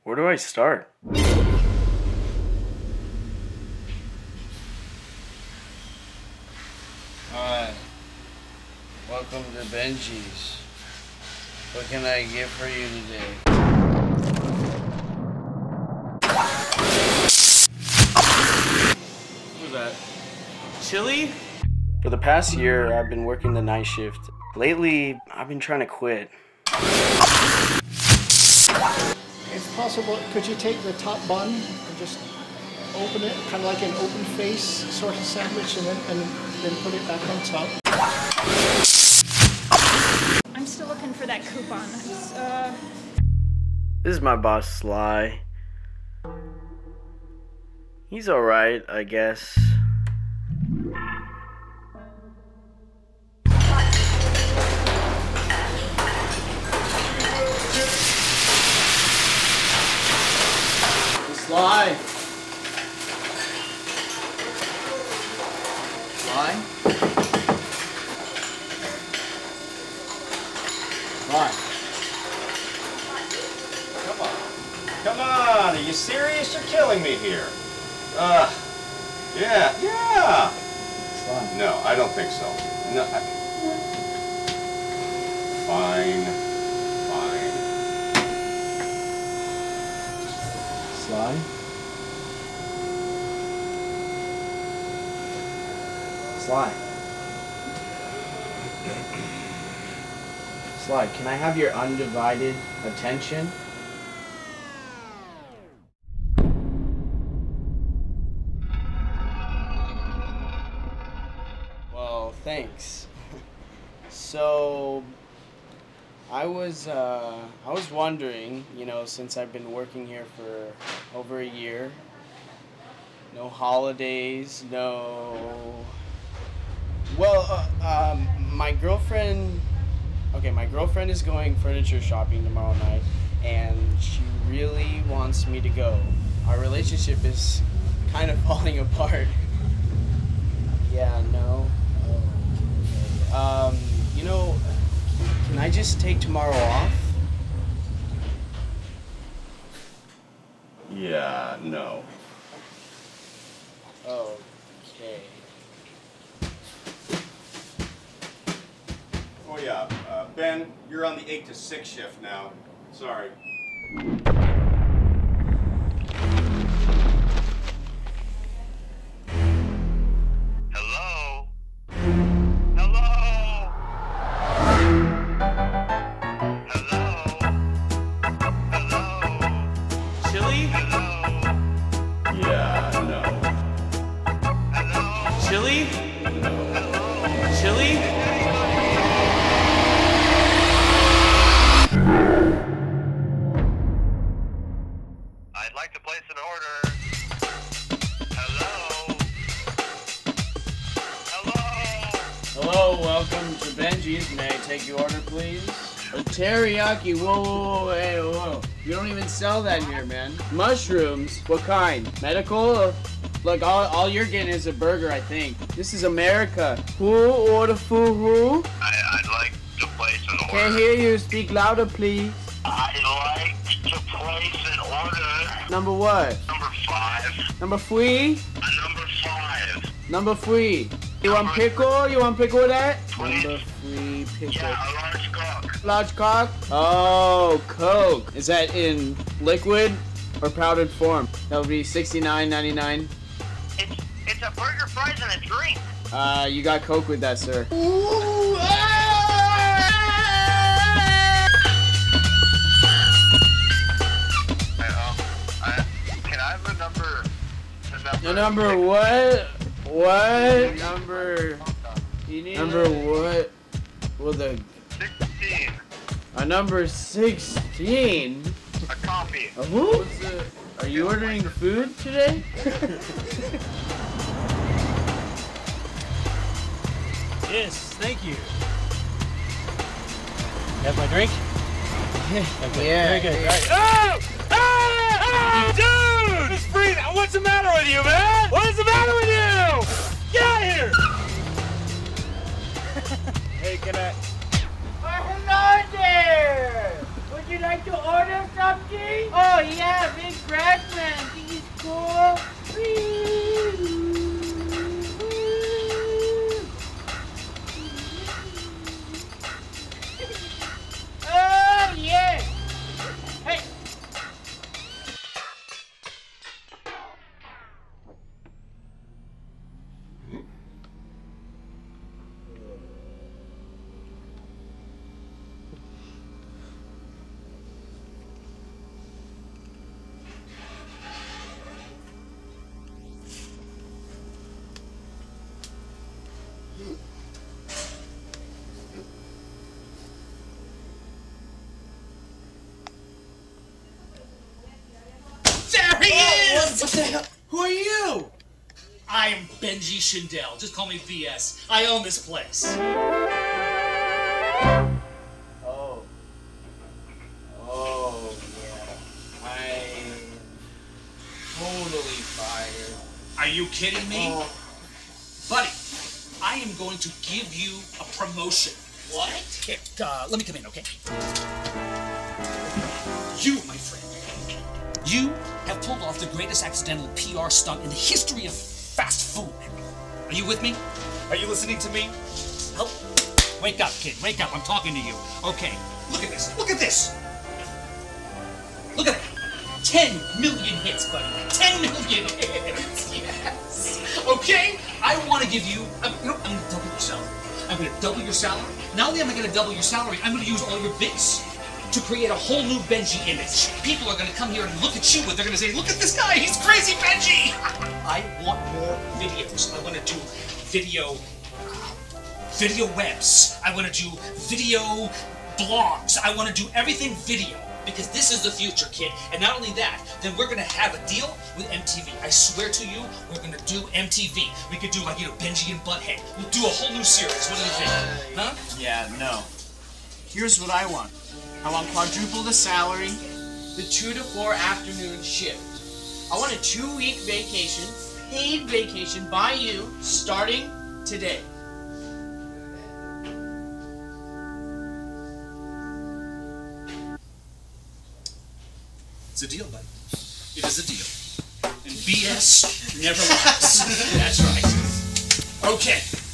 Where do I start? Alright. Welcome to Benji's. What can I get for you today? What was that? Chili? For the past year, I've been working the night shift. Lately, I've been trying to quit. If possible, could you take the top bun and just open it, kind of like an open face sort of sandwich, and then put it back on top? I'm still looking for that coupon. This is my boss, Sly. He's alright, I guess. Sly! Sly? Sly? Come on. Come on, are you serious? You're killing me here. Yeah. Sly. No, I don't think so. No. Fine. Sly? Sly? Sly, can I have your undivided attention? Well, thanks. So, I was wondering, since I've been working here for over a year, no holidays, my girlfriend is going furniture shopping tomorrow night, and she really wants me to go. Our relationship is kind of falling apart. Yeah, no. Oh, okay. Can I just take tomorrow off? Yeah, no. Okay. Oh yeah, Ben, you're on the 8 to 6 shift now. Sorry. Hello? Hello? Hello? Hello? Chili? Hello? Yeah, no. Hello? Chili? No. Chili? I'd like to place an order. Hello? Hello? Hello, welcome to Benji's. May I take your order, please? A teriyaki. Whoa. You don't even sell that here, man. Mushrooms? What kind? Medical? Look, all you're getting is a burger, I think. This is America. Who order food? Who? I'd like to place an order. Can't hear you. Speak louder, please. I'd like to place an order. Number what? Number 5. Number 3? Number 5. Number 3. You want pickle? You want pickle with that? Please. Number 3, pickle. Yeah, a large cock. Large cock? Oh, Coke. Is that in liquid or powdered form? That would be $69.99. It's a burger, fries, and a drink. You got Coke with that, sir. Can I have the number? The number what? What? Number... You need Number what? Well, 16. a number 16? A coffee. A who? Are you ordering food today? Yes, thank you. Have my drink? Okay, Yeah. very good. Right. Oh! Dude! It's free. What's the matter with you, man? What is the matter with you? Get out of here! Hey, can I? Oh, hello there! Would you like to order something? Oh, yeah, What the hell? Who are you? I am Benji Schindel. Just call me BS. I own this place. Oh. Oh, yeah. I'm totally fired. Are you kidding me? Oh. Buddy, I am going to give you a promotion. What? Here, let me come in, okay? You, my friend, you have pulled off the greatest accidental PR stunt in the history of fast food. Are you with me? Are you listening to me? Help. Wake up, kid. Wake up. I'm talking to you. Okay. Look at this. Look at this. Look at it. 10 million hits, buddy. 10 million hits. Yes. Okay? I want to give you, I'm going to double your salary. I'm going to double your salary. Not only am I going to double your salary, I'm going to use all your bits to create a whole new Benji image. People are going to come here and look at you, and they're going to say, look at this guy, he's crazy Benji! I want more videos. I want to do video webs. I want to do video blogs. I want to do everything video, because this is the future, kid. And not only that, then we're going to have a deal with MTV. I swear to you, we're going to do MTV. We could do, like, Benji and Butthead. We'll do a whole new series. What do you think? Huh? Yeah, no. Here's what I want. I want quadruple the salary, the 2 to 4 afternoon shift. I want a 2-week vacation, paid vacation by you, starting today. It's a deal, buddy. It is a deal. And BS never lies. That's right. Okay.